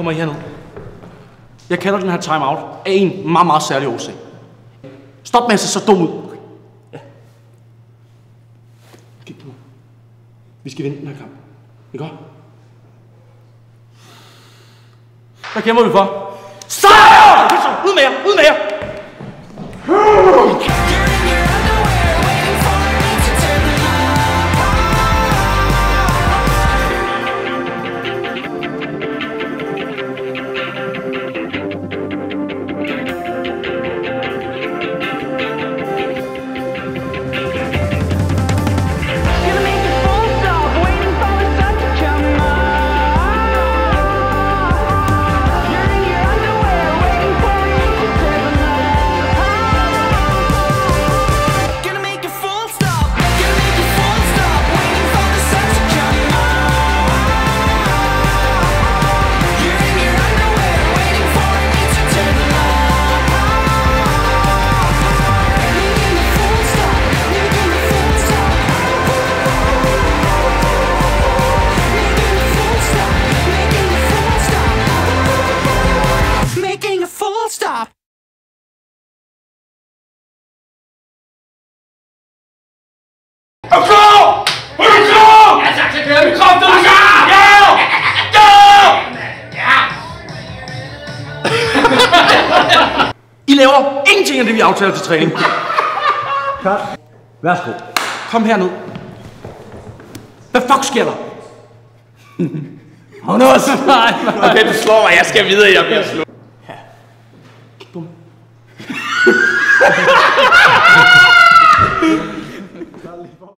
kommer I herned. Jeg kalder den her timeout af en meget, meget særlig årsag. Stop med at se så dum ud. Ja. Kig nu. Vi skal vinde den her kamp. Ikke godt? Hvad kæmper vi for? Sejr! Ud med jer! Ud med jer! Stop! Er du klar? Er du klar? Ja tak, så kører vi. Kom, du klar! Ja! Ja! I laver ingenting af det, vi aftaler til træning. Cut. Værsgo. Kom herned. Hvad fuck sker der? Magnus! Okay, du slår mig. Jeg skal videre, jeg bliver slået.